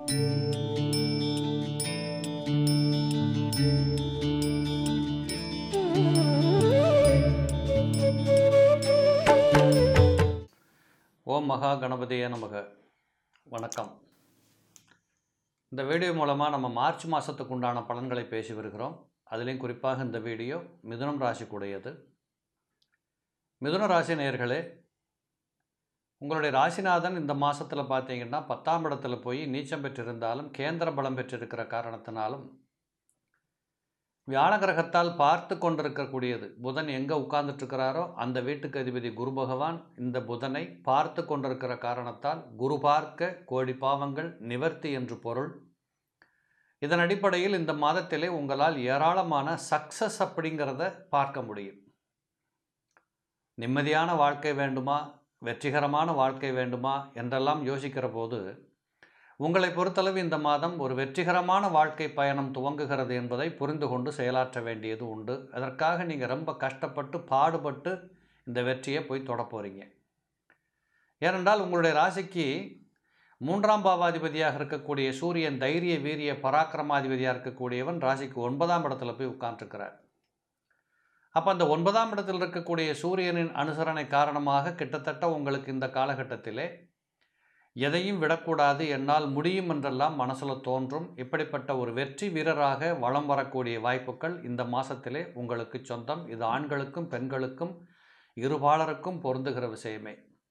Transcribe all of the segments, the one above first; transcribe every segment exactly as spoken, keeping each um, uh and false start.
ஓம் மகா கணபதியே நமக. வணக்கம். இந்த வீடியோ மூலமாக நம்ம மார்ச் மாதத்துக்கு உண்டான பலன்களை பேசி வருகிறோம். அதுலேயும் குறிப்பாக இந்த வீடியோ மிதுனம் ராசிக்குடையது. மிதுன ராசி நேயர்களே, உங்களுடைய ராசிநாதன் இந்த மாதத்தில் பார்த்தீங்கன்னா பத்தாம் இடத்துல போய் நீச்சம் பெற்றிருந்தாலும் கேந்திர பலம் பெற்றிருக்கிற காரணத்தினாலும் வியாழ கிரகத்தால் பார்த்து கொண்டிருக்கக்கூடியது புதன் எங்கே உட்கார்ந்துட்டுருக்கிறாரோ அந்த வீட்டுக்கு அதிபதி குரு பகவான் இந்த புதனை பார்த்து கொண்டிருக்கிற காரணத்தால் குரு பார்க்க கோடி பாவங்கள் நிவர்த்தி என்று பொருள். இதன் அடிப்படையில் இந்த மாதத்திலே உங்களால் ஏராளமான சக்சஸ் அப்படிங்கிறத பார்க்க முடியும். நிம்மதியான வாழ்க்கை வேண்டுமா, வெற்றிகரமான வாழ்க்கை வேண்டுமா என்றெல்லாம் யோசிக்கிற போது உங்களை பொறுத்தளவு இந்த மாதம் ஒரு வெற்றிகரமான வாழ்க்கை பயணம் துவங்குகிறது என்பதை புரிந்து கொண்டு செயலாற்ற வேண்டியது உண்டு. அதற்காக நீங்கள் ரொம்ப கஷ்டப்பட்டு பாடுபட்டு இந்த வெற்றியை போய் தொட போகிறீங்க. ஏனென்றால் உங்களுடைய ராசிக்கு மூன்றாம் பாவாதிபதியாக இருக்கக்கூடிய சூரியன் தைரிய வீரிய பராக்கிரமாதிபதியாக இருக்கக்கூடியவன் ராசிக்கு ஒன்பதாம் இடத்துல போய் உட்கார்ந்துருக்கிறார். அப்போ அந்த ஒன்பதாம் இடத்தில் இருக்கக்கூடிய சூரியனின் அனுசரணை காரணமாக கிட்டத்தட்ட உங்களுக்கு இந்த காலகட்டத்திலே எதையும் விடக்கூடாது, என்னால் முடியும் என்றெல்லாம் மனசில் தோன்றும். இப்படிப்பட்ட ஒரு வெற்றி வீரராக வலம் வரக்கூடிய வாய்ப்புகள் இந்த மாதத்திலே உங்களுக்கு சொந்தம். இது ஆண்களுக்கும் பெண்களுக்கும் இருபாலருக்கும் பொருந்துகிற விஷயமே.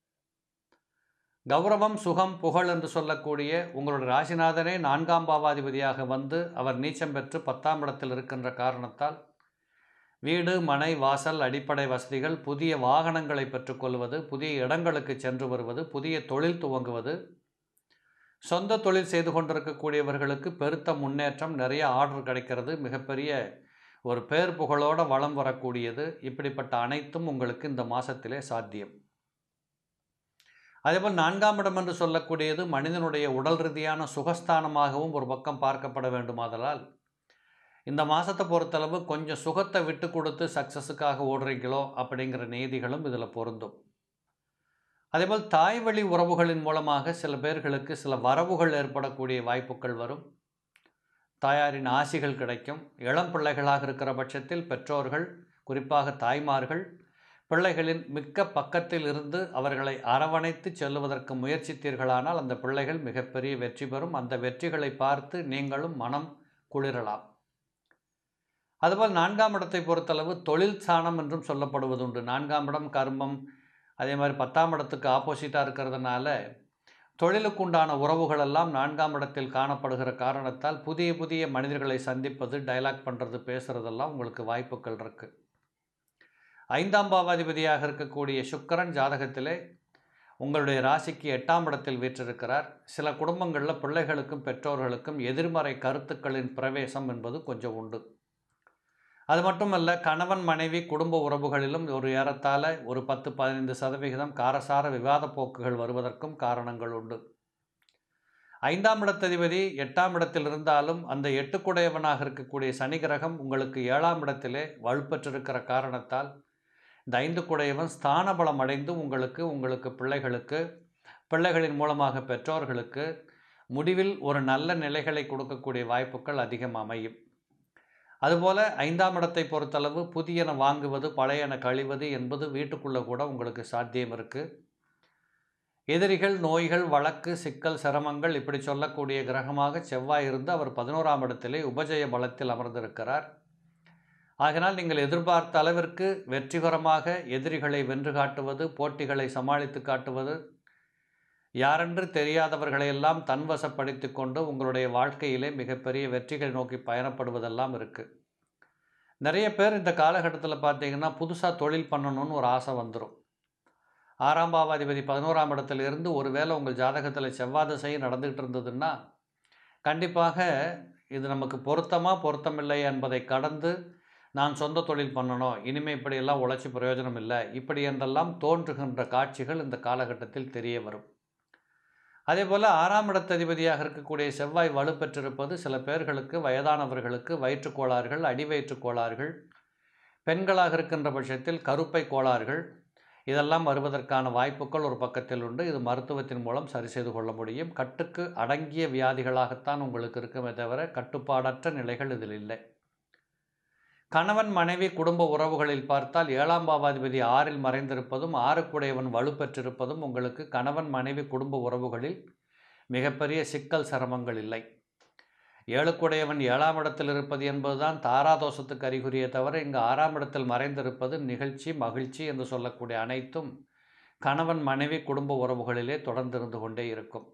கௌரவம் சுகம் புகழ் என்று சொல்லக்கூடிய உங்களுடைய ராசிநாதனே நான்காம் பாவாதிபதியாக வந்து அவர் நீச்சம் பெற்று பத்தாம் இடத்தில் இருக்கின்ற காரணத்தால் வீடு மனை வாசல் அடிப்படை வசதிகள், புதிய வாகனங்களை பெற்றுக்கொள்வது, புதிய இடங்களுக்கு சென்று வருவது, புதிய தொழில் துவங்குவது, சொந்த தொழில் செய்து கொண்டிருக்கக்கூடியவர்களுக்கு பெருத்த முன்னேற்றம், நிறைய ஆர்டர் கிடைக்கிறது, மிகப்பெரிய ஒரு பேர் புகழோடு வளம் வரக்கூடியது. இப்படிப்பட்ட அனைத்தும் உங்களுக்கு இந்த மாதத்திலே சாத்தியம். அதேபோல் நான்காம் இடம் என்று சொல்லக்கூடியது மனிதனுடைய உடல் ரீதியான சுகஸ்தானமாகவும் ஒரு பக்கம் பார்க்கப்பட வேண்டுமாதலால் இந்த மாதத்தை பொறுத்தளவு கொஞ்சம் சுகத்தை விட்டு கொடுத்து சக்ஸஸுக்காக ஓடுறீங்களோ அப்படிங்கிற நீதிகளும் இதில் பொருந்தும். அதேபோல் தாய் வழி உறவுகளின் மூலமாக சில பேர்களுக்கு சில வரவுகள் ஏற்படக்கூடிய வாய்ப்புகள் வரும். தாயாரின் ஆசிகள் கிடைக்கும். இளம் பிள்ளைகளாக இருக்கிற பட்சத்தில் பெற்றோர்கள், குறிப்பாக தாய்மார்கள், பிள்ளைகளின் மிக்க பக்கத்தில் இருந்து அவர்களை அரவணைத்து செல்லுவதற்கு முயற்சித்தீர்களானால் அந்த பிள்ளைகள் மிகப்பெரிய வெற்றி பெறும். அந்த வெற்றிகளை பார்த்து நீங்களும் மனம் குளிரலாம். அதுபோல் நான்காம் இடத்தை பொறுத்தளவு தொழில் ஸ்தானம் என்றும் சொல்லப்படுவதுண்டு. நான்காம் இடம் கர்மம், அதே மாதிரி பத்தாம் இடத்துக்கு ஆப்போசிட்டாக இருக்கிறதுனால தொழிலுக்குண்டான உறவுகளெல்லாம் நான்காம் இடத்தில் காணப்படுகிற காரணத்தால் புதிய புதிய மனிதர்களை சந்திப்பது, டைலாக் பண்ணுறது, பேசுகிறதெல்லாம் உங்களுக்கு வாய்ப்புகள் இருக்குது. ஐந்தாம் பாவாதிபதியாக இருக்கக்கூடிய சுக்கிரன் ஜாதகத்திலே உங்களுடைய ராசிக்கு எட்டாம் இடத்தில் வீற்றிருக்கிறார். சில குடும்பங்களில் பிள்ளைகளுக்கும் பெற்றோர்களுக்கும் எதிர்மறை கருத்துக்களின் பிரவேசம் என்பது கொஞ்சம் உண்டு. அது மட்டுமல்ல, கணவன் மனைவி குடும்ப உறவுகளிலும் ஒரு ஏறத்தாழ ஒரு பத்து பதினைந்து சதவிகிதம் காரசார விவாத போக்குகள் வருவதற்கும் காரணங்கள் உண்டு. ஐந்தாம் இடத்ததிபதி எட்டாம் இடத்தில் இருந்தாலும் அந்த எட்டுக்குடையவனாக இருக்கக்கூடிய சனி கிரகம் உங்களுக்கு ஏழாம் இடத்திலே வலுப்பெற்றிருக்கிற காரணத்தால் இந்த ஐந்து குடையவன் ஸ்தான பலம் அடைந்து உங்களுக்கு உங்களுக்கு பிள்ளைகளுக்கு, பிள்ளைகளின் மூலமாக பெற்றோர்களுக்கு முடிவில் ஒரு நல்ல நிலைகளை கொடுக்கக்கூடிய வாய்ப்புகள் அதிகம் அமையும். அதுபோல் ஐந்தாம் இடத்தை பொறுத்தளவு புதியன வாங்குவது, பழையன கழிவது என்பது வீட்டுக்குள்ளே கூட உங்களுக்கு சாத்தியம் இருக்குது. எதிரிகள், நோய்கள், வழக்கு, சிக்கல், சிரமங்கள் இப்படி சொல்லக்கூடிய கிரகமாக செவ்வாய் இருந்து அவர் பதினோராம் இடத்திலே உபஜய பலத்தில் அமர்ந்திருக்கிறார். ஆகினால் நீங்கள் எதிர்பார்த்த அளவிற்கு வெற்றிகரமாக எதிரிகளை வென்று காட்டுவது, போட்டிகளை சமாளித்து காட்டுவது, யாரென்று தெரியாதவர்களையெல்லாம் தன்வசப்படுத்தி கொண்டு உங்களுடைய வாழ்க்கையிலே மிகப்பெரிய வெற்றிகள் நோக்கி பயணப்படுவதெல்லாம் இருக்குது. நிறைய பேர் இந்த காலகட்டத்தில் பார்த்தீங்கன்னா புதுசாக தொழில் பண்ணணும்னு ஒரு ஆசை வந்துடும். ஆறாம் பாவாதிபதி பதினோராம் இடத்துல இருந்து ஒருவேளை உங்கள் ஜாதகத்தில் செவ்வாய் திசை நடந்துகிட்டு இருந்ததுன்னா கண்டிப்பாக இது நமக்கு பொருத்தமாக பொருத்தமில்லை என்பதை கடந்து நான் சொந்த தொழில் பண்ணணும், இனிமேல் இப்படியெல்லாம் உழைச்சி பிரயோஜனம் இல்லை, இப்படி என்றெல்லாம் தோன்றுகின்ற காட்சிகள் இந்த காலகட்டத்தில் தெரிய வரும். அதே போல் ஆறாம் இடத்ததிபதியாக இருக்கக்கூடிய செவ்வாய் வலுப்பெற்றிருப்பது சில பேர்களுக்கு, வயதானவர்களுக்கு வயிற்றுக்கோளாறுகள், அடிவயிற்று கோளாறுகள், பெண்களாக இருக்கின்ற பட்சத்தில் கருப்பை கோளாறுகள், இதெல்லாம் வருவதற்கான வாய்ப்புகள் ஒரு பக்கத்தில் உண்டு. இது மருத்துவத்தின் மூலம் சரி செய்து கொள்ள முடியும். கட்டுக்கு அடங்கிய வியாதிகளாகத்தான் உங்களுக்கு இருக்குமே தவிர கட்டுப்பாடற்ற நிலைகள் இதில் இல்லை. கணவன் மனைவி குடும்ப உறவுகளில் பார்த்தால் ஏழாம் பாவாதிபதி ஆறில் மறைந்திருப்பதும் ஆறுக்குடையவன் வலுப்பெற்றிருப்பதும் உங்களுக்கு கணவன் மனைவி குடும்ப உறவுகளில் மிகப்பெரிய சிக்கல் சிரமங்கள் இல்லை. ஏழுக்குடையவன் ஏழாம் இடத்தில் இருப்பது என்பதுதான் தாராதோஷத்துக்கு அறிகுறியே தவிர இங்கு ஆறாம் இடத்தில் மறைந்திருப்பது நிகழ்ச்சி மகிழ்ச்சி என்று சொல்லக்கூடிய அனைத்தும் கணவன் மனைவி குடும்ப உறவுகளிலே தொடர்ந்திருந்து கொண்டே இருக்கும்.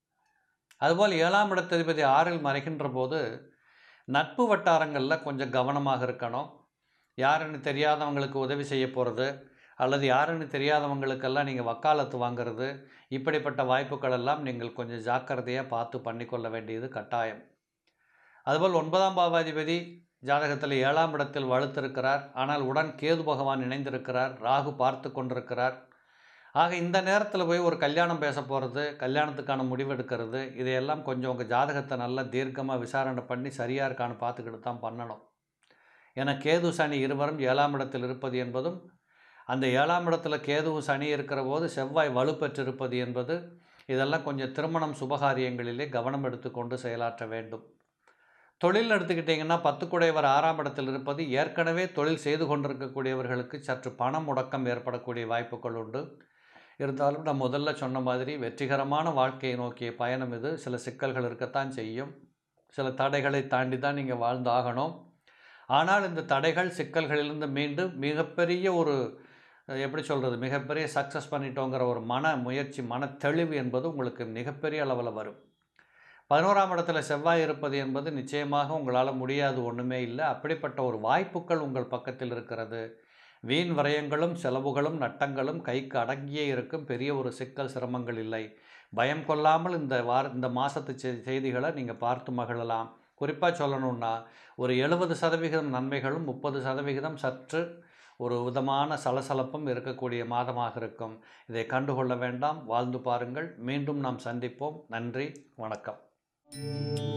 அதுபோல் ஏழாம் இடத்ததிபதி ஆறில் மறைகின்ற போது நட்பு வட்டாரங்களில் கொஞ்சம் கவனமாக இருக்கணும். யாருன்னு தெரியாதவங்களுக்கு உதவி செய்ய போகிறது அல்லது யாருன்னு தெரியாதவங்களுக்கெல்லாம் நீங்கள் வக்காலத்து வாங்கிறது, இப்படிப்பட்ட வாய்ப்புகள் எல்லாம் நீங்கள் கொஞ்சம் ஜாக்கிரதையாக பார்த்து பண்ணிக்கொள்ள வேண்டியது கட்டாயம். அதுபோல் ஒன்பதாம் பாவாதிபதி ஜாதகத்தில் ஏழாம் இடத்தில் வலுத்திருக்கிறார். ஆனால் உடன் கேது பகவான் இணைந்திருக்கிறார், ராகு பார்த்து கொண்டிருக்கிறார். ஆக இந்த நேரத்தில் போய் ஒரு கல்யாணம் பேச போகிறது, கல்யாணத்துக்கான முடிவெடுக்கிறது, இதையெல்லாம் கொஞ்சம் உங்கள் ஜாதகத்தை நல்லா தீர்க்கமாக விசாரணை பண்ணி சரியாக இருக்கான்னு பார்த்துக்கிட்டு தான் பண்ணணும். ஏன்னா கேது சனி இருவரும் ஏழாம் இடத்தில் இருப்பது என்பதும் அந்த ஏழாம் இடத்துல கேதுவும் சனி இருக்கிற போது செவ்வாய் வலுப்பெற்றிருப்பது என்பது இதெல்லாம் கொஞ்சம் திருமணம் சுபகாரியங்களிலே கவனம் எடுத்துக்கொண்டு செயலாற்ற வேண்டும். தொழில் எடுத்துக்கிட்டிங்கன்னா பத்துக்குடையவர் ஆறாம் இடத்தில் இருப்பது ஏற்கனவே தொழில் செய்து கொண்டிருக்கக்கூடியவர்களுக்கு சற்று பண முடக்கம் ஏற்படக்கூடிய வாய்ப்புகள் உண்டு. இருந்தாலும் நான் முதல்ல சொன்ன மாதிரி வெற்றிகரமான வாழ்க்கையை நோக்கிய பயணம் இது. சில சிக்கல்கள் இருக்கத்தான் செய்யும், சில தடைகளை தாண்டி தான் நீங்கள் வாழ்ந்தாகணும். ஆனால் இந்த தடைகள் சிக்கல்களிலிருந்து மீண்டு மிகப்பெரிய ஒரு எப்படி சொல்கிறது மிகப்பெரிய சக்ஸஸ் பண்ணிட்டோங்கிற ஒரு மன முயற்சி மன தெளிவு என்பது உங்களுக்கு மிகப்பெரிய அளவில் வரும். பதினோராம் இடத்துல செவ்வாய் இருப்பது என்பது நிச்சயமாக உங்களால் முடியாது ஒன்றுமே இல்லை. அப்படிப்பட்ட ஒரு வாய்ப்புகள் உங்கள் பக்கத்தில் இருக்கிறது. வீண் விரயங்களும் செலவுகளும் நட்டங்களும் கைக்கு அடங்கியே இருக்கும். பெரிய ஒரு சிக்கல் சிரமங்கள் இல்லை. பயம் கொள்ளாமல் இந்த வார இந்த மாதத்து செய்திகளை நீங்கள் பார்த்து மகிழலாம். குறிப்பாக சொல்லணுன்னா ஒரு எழுபது சதவிகிதம் நன்மைகளும் முப்பது சதவிகிதம் சற்று ஒரு விதமான சலசலப்பும் இருக்கக்கூடிய மாதமாக இருக்கும். இதை கண்டுகொள்ள வேண்டாம், வாழ்ந்து பாருங்கள். மீண்டும் நாம் சந்திப்போம். நன்றி, வணக்கம்.